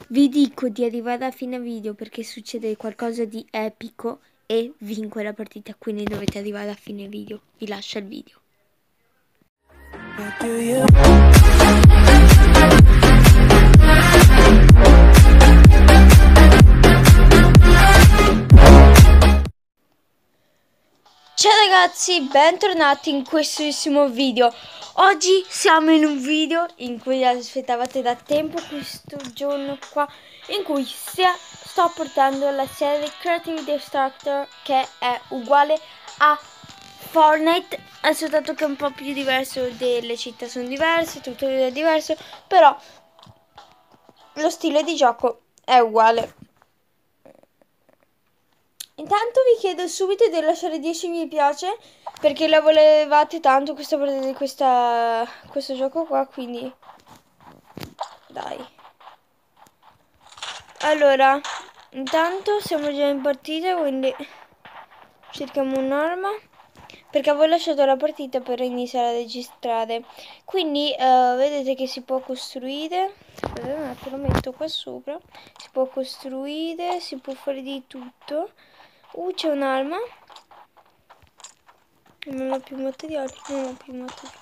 Vi dico di arrivare a fine video perché succede qualcosa di epico e vinco la partita, quindi dovete arrivare a fine video. Vi lascio il video. Ciao ragazzi, bentornati in questo video. Oggi siamo in un video in cui aspettavate da tempo, questo giorno qua, in cui sto portando la serie Creative Destructor, che è uguale a Fortnite, è soltanto che è un po' più diverso, delle città sono diverse, tutto è diverso, però lo stile di gioco è uguale. Intanto vi chiedo subito di lasciare 10 mi piace perché la volevate tanto questo gioco qua, quindi dai. Allora, intanto siamo già in partita, quindi cerchiamo un'arma perché avevo lasciato la partita per iniziare a registrare. Quindi vedete che si può costruire. Aspetta un attimo, lo metto qua sopra. Si può costruire, si può fare di tutto. C'è un'arma. Non ho più materiali, non ho più materiali.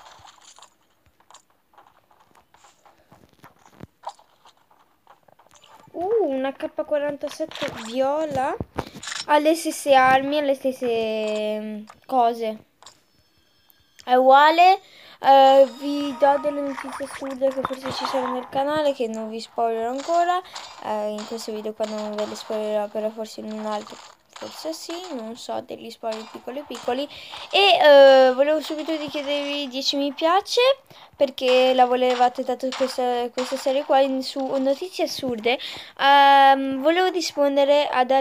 Una K47 viola. Ha le stesse armi, ha le stesse cose. È uguale. Vi do delle notizie assurde che forse ci sono nel canale, che non vi spoilerò ancora. In questo video qua non ve le spoilerò, però forse in un altro. Forse sì, non so, degli spoiler piccoli. E volevo subito chiedervi 10 mi piace perché la volevate tanto questa serie qua su notizie assurde. Volevo rispondere ad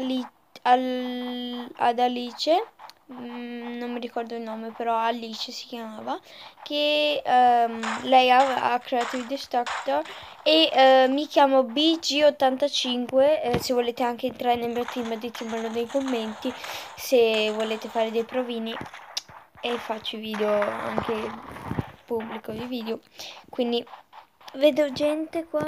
Alice. Non mi ricordo il nome, però Alice si chiamava, che lei ha Creative Destructor e mi chiamo BG85. Se volete anche entrare nel mio team ditemelo nei commenti, se volete fare dei provini, e faccio video anche, pubblico i video. Quindi vedo gente qua,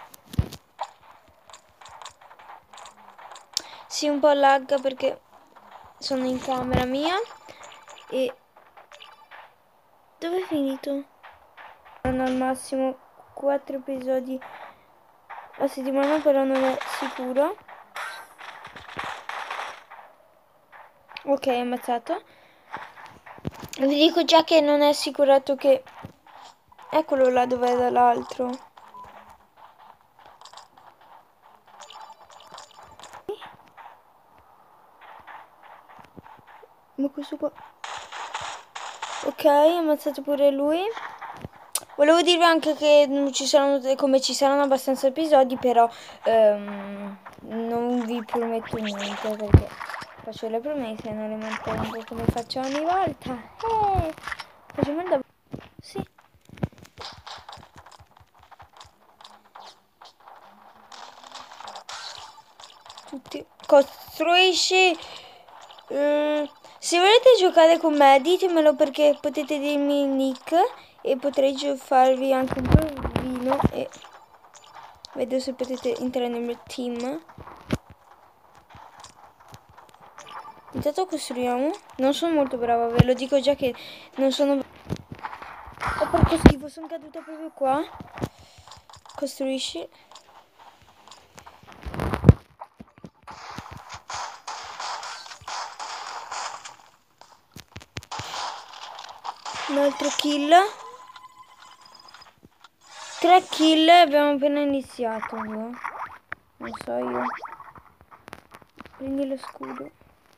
sì, un po' lagga perché sono in camera mia. E dove è finito? Hanno al massimo 4 episodi a settimana, però non è sicuro. Ok, ammazzato. Vi dico già che non è assicurato che... Eccolo là dove era l'altro. Ma questo qua... Ok, ammazzato pure lui. Volevo dirvi anche che non ci saranno, come ci saranno abbastanza episodi, però non vi prometto niente perché faccio le promesse e non le mantengo come faccio ogni volta. Facciamo il sì. Tutti. Costruisci. Se volete giocare con me ditemelo perché potete dirmi il nick e potrei farvi anche un provino e vedo se potete entrare nel mio team. Intanto costruiamo. Non sono molto brava, ve lo dico già che non sono... Oh, porco schifo, sono caduta proprio qua. Costruisci. Un altro kill. 3 kill, abbiamo appena iniziato. Non so io. Prendi lo scudo.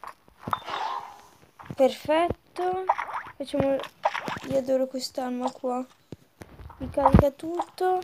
Perfetto. Facciamo... Io adoro quest'arma qua. Ricarica tutto.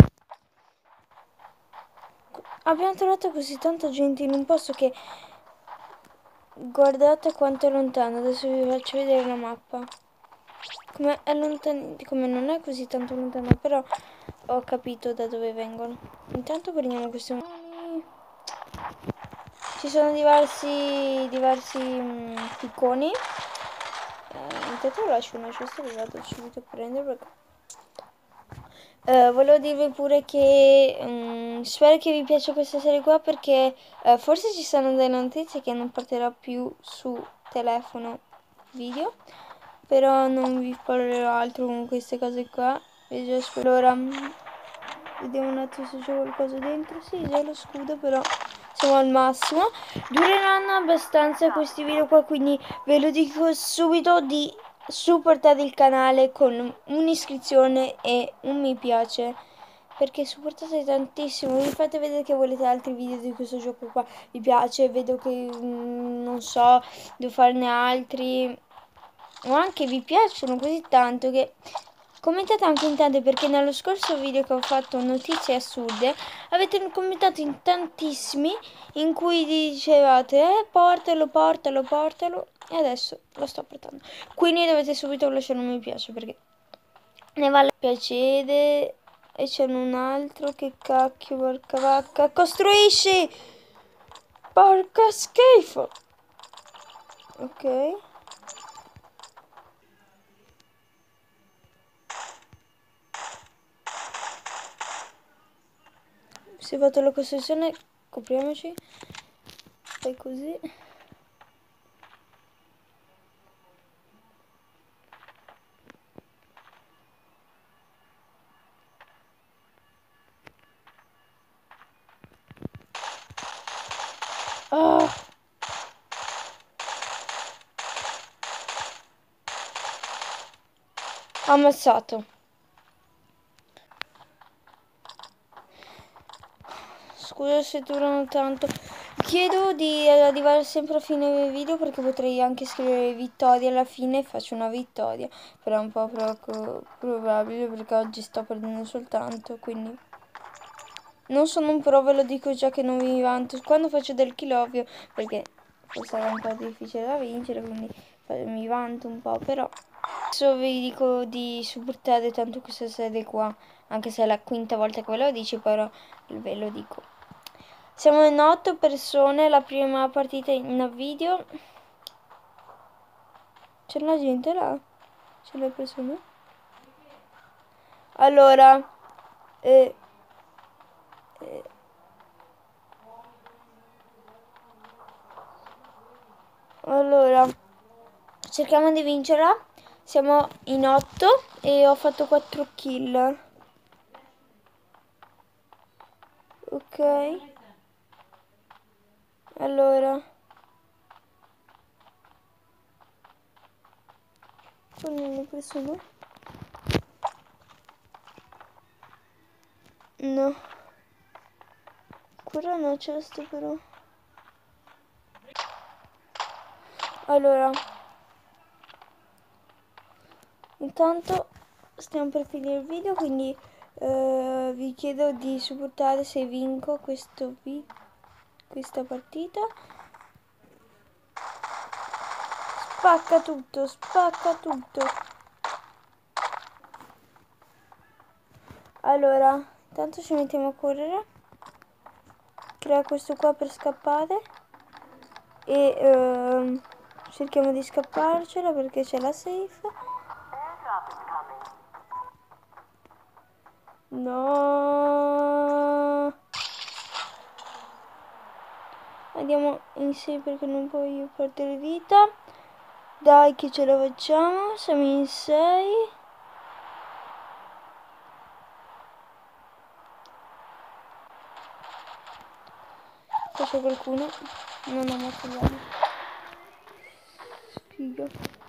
Abbiamo trovato così tanta gente in un posto che... Guardate quanto è lontano. Adesso vi faccio vedere la mappa. Come è lontano, come non è così tanto lontano, però ho capito da dove vengono. Intanto prendiamo queste mani. Ci sono diversi picconi. Intanto lascio una cesta e vado subito a prendere perché volevo dirvi pure che spero che vi piaccia questa serie qua perché forse ci saranno delle notizie che non porterò più su telefono video, però non vi parlerò altro con queste cose qua. E già spero. Allora, vediamo un attimo se c'è qualcosa dentro. Sì, già lo scudo, però siamo al massimo. Dureranno abbastanza questi video qua, quindi ve lo dico subito di supportare il canale con un'iscrizione e un mi piace, perché supportate tantissimo. Vi fate vedere che volete altri video di questo gioco qua, vi piace, vedo che non so, devo farne altri, o anche vi piacciono così tanto che commentate anche in tante, perché nello scorso video che ho fatto notizie assurde avete commentato in tantissimi in cui dicevate portalo, portalo, portalo, e adesso lo sto portando. Quindi dovete subito lasciare un mi piace perché ne vale piacere. E c'è un altro, che cacchio, porca vacca, costruisci, porca schifo. Ok, si è fatto la costruzione, copriamoci, fai così. Oh. Ammazzato. Scusa se durano tanto. Chiedo di arrivare sempre a fine del video perché potrei anche scrivere vittoria alla fine e faccio una vittoria. Però è un po' poco probabile perché oggi sto perdendo soltanto, quindi non sono un pro, ve lo dico già che non mi vanto. Quando faccio del kill ovvio, perché forse è un po' difficile da vincere, quindi mi vanto un po', però adesso vi dico di supportare tanto questa serie qua, anche se è la quinta volta che ve lo dico, però ve lo dico. Siamo in 8 persone, la prima partita in video. C'è la gente là? C'è le persone? Allora, allora, cerchiamo di vincerla. Siamo in 8 e ho fatto 4 kill. Ok. Allora. Sono le persone? No. Ancora no, c'è sto però. Allora. Intanto stiamo per finire il video, quindi vi chiedo di supportare se vinco questa partita. Spacca tutto, spacca tutto. Allora, intanto ci mettiamo a correre. Crea questo qua per scappare. E cerchiamo di scapparcela perché c'è la safe. No. Andiamo in 6 perché non voglio perdere vita. Dai che ce la facciamo. Siamo in 6. Qua c'è qualcuno. Non ho materiale. Sfiga.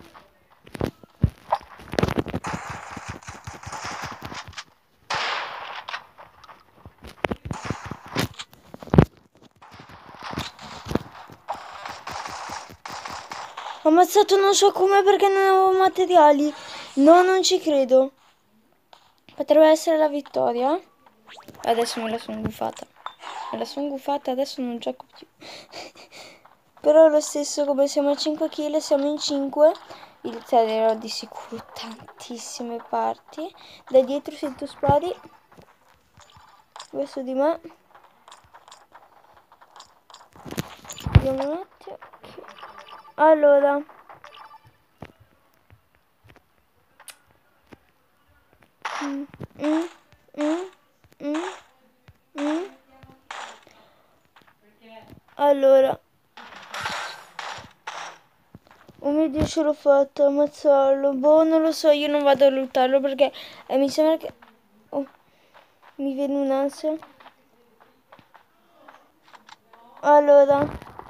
Ho ammazzato non so come perché non avevo materiali. No, non ci credo. Potrebbe essere la vittoria. Adesso me la sono gufata. Me la sono gufata, adesso non gioco più. Però lo stesso, come siamo a 5 kg, siamo in 5. Il taglierò di sicuro tantissime parti. Da dietro sento spari. Verso di me. Vediamo un attimo. Allora. Allora, oh mio Dio, ce l'ho fatta, ammazzarlo. Boh, non lo so, io non vado a luttarlo perché mi sembra che... Oh, mi viene un'ansia. Allora,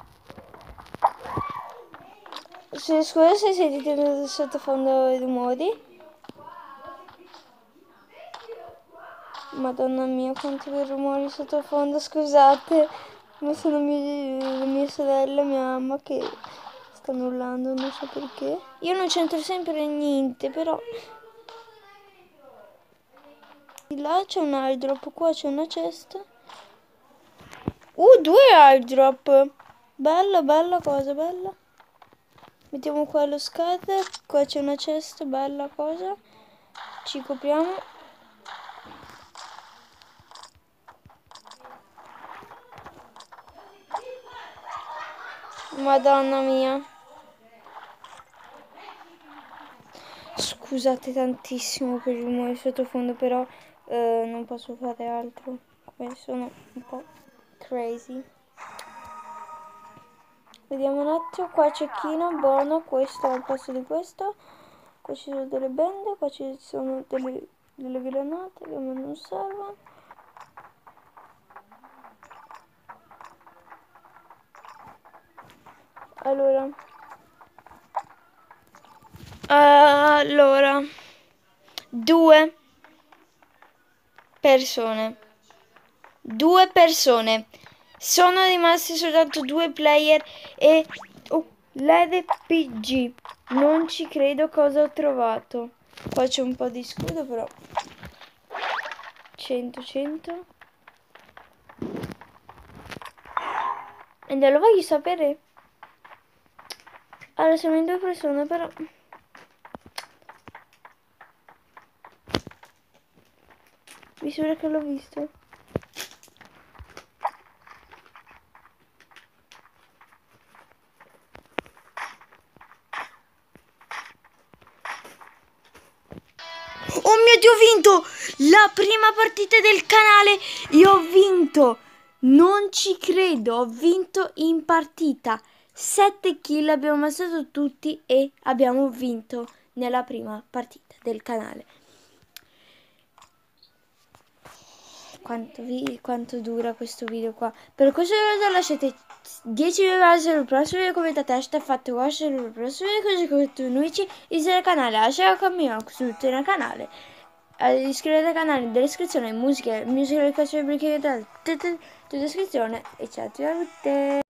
scusa se sentite nel sottofondo i rumori. Madonna mia, quanti rumori sottofondo, scusate. Ma sono le mie sorelle e mia mamma che stanno urlando, non so perché. Io non c'entro sempre niente, però... Di là c'è un airdrop, qua c'è una cesta. Due airdrop! Bella, bella cosa, bella. Mettiamo qua lo scatter, qua c'è una cesta, bella cosa. Ci copriamo. Madonna mia. Scusate tantissimo per il rumore sottofondo, però non posso fare altro. Come sono un po' crazy. Vediamo un attimo, qua c'è Kino, buono, questo al posto di questo. Qua ci sono delle bende, qua ci sono delle granate che a me non servono. Allora, due persone, sono rimasti soltanto due player e l'RPG, non ci credo cosa ho trovato. Qua c'è un po' di scudo, però 100 e non lo voglio sapere. Allora siamo in due persone, però mi sembra che l'ho visto. Oh mio Dio, ho vinto! La prima partita del canale! Io ho vinto! Non ci credo, ho vinto in partita. 7 kill abbiamo ammazzato tutti e abbiamo vinto nella prima partita del canale. Quanto dura questo video qua? Per questo video lasciate 10 mi piace sul prossimo video, commentate hashtag fatto watch sul prossimo video, così continuici iscrivetevi al canale, lasciate un commento sul canale, iscrivetevi al canale in descrizione, musica, educazione, tutte in descrizione e ciao a tutte.